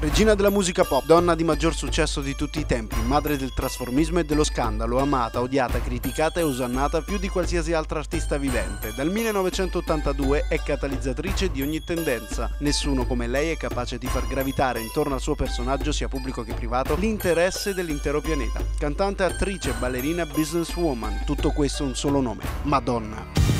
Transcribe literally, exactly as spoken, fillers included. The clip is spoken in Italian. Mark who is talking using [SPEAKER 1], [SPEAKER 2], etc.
[SPEAKER 1] Regina della musica pop, donna di maggior successo di tutti i tempi, madre del trasformismo e dello scandalo, amata, odiata, criticata e osannata più di qualsiasi altra artista vivente. Dal millenovecentottantadue è catalizzatrice di ogni tendenza. Nessuno come lei è capace di far gravitare intorno al suo personaggio, sia pubblico che privato, l'interesse dell'intero pianeta. Cantante, attrice, ballerina, businesswoman, tutto questo un solo nome: Madonna.